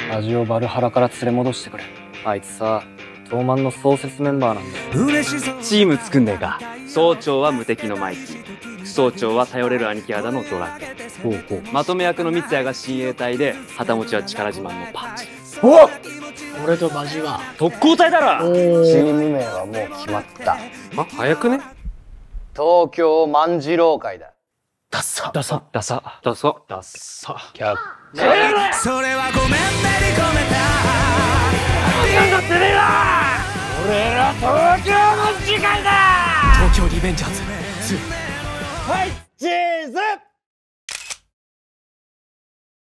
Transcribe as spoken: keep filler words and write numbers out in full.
味をバルハラから連れ戻してくれ。あいつさ、東卍の創設メンバーなんだよ。 チーム作んねえか。総長は無敵のマイキー、副総長は頼れる兄貴肌のドラッグ、ほうほう、まとめ役の三谷が親衛隊で、旗持ちは力自慢のパンチ。 おっ、俺とマジは特攻隊だろ。 チーム名はもう決まった。 あ、早くね。 東京万次郎会だ。 ダッサダサダサダサダサキャッそれはごめんねに込めた。なんだってねえな。俺ら東京の次回だ。 東京リベンジャーズツー。 はいチーズ。